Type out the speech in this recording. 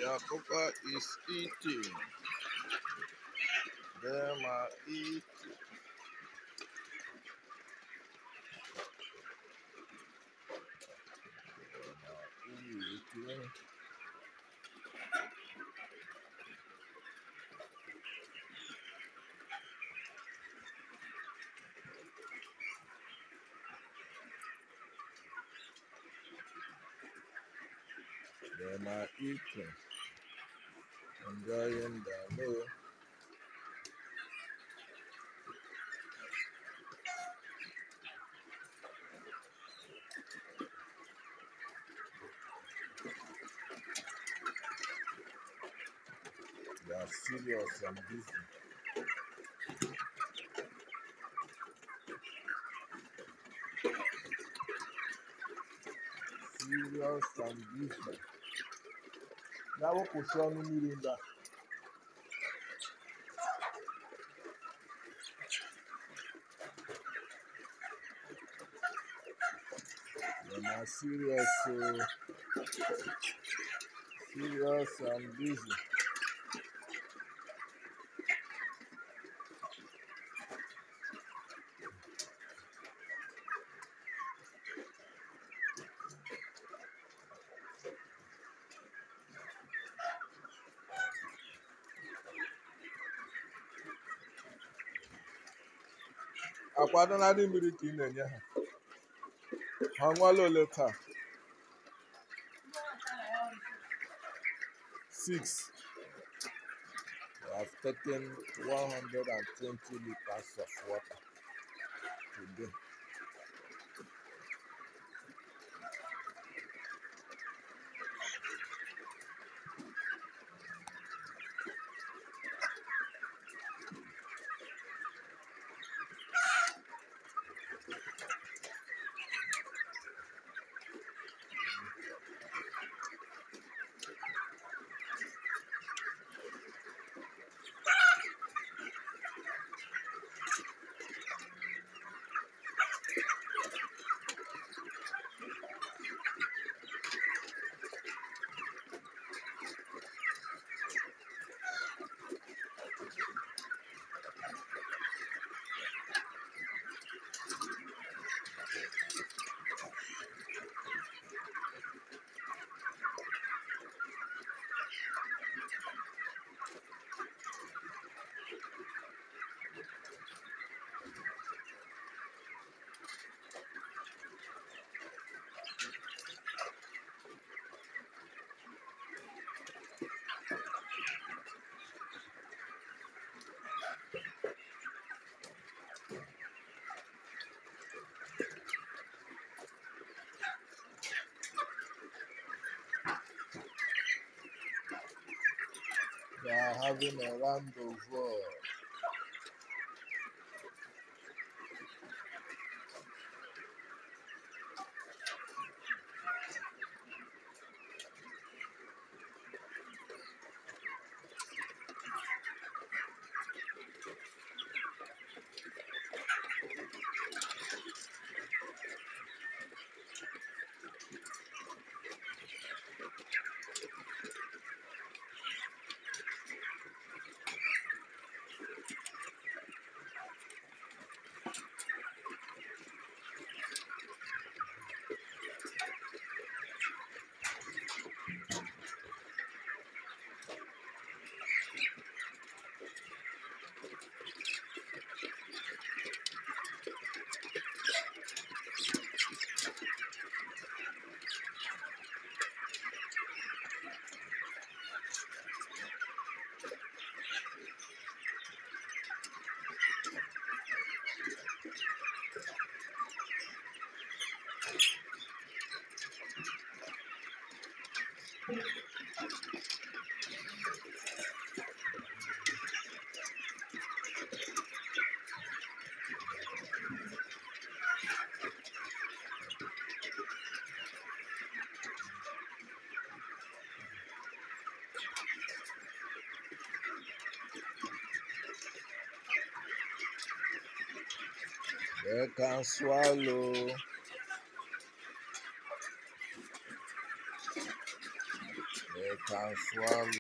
The cooker is eating. Them are eating. Them are eating. Enjoying the meal. They are serious and busy. Serious and busy. Now what was on the meeting that? They are serious, serious and busy. Akwado na adị mmiri ka ị na-enye ha. Ha nwale ole taa? 6. We have taken 120 liters of water today. They are having a randover. They can swallow. They can swallow.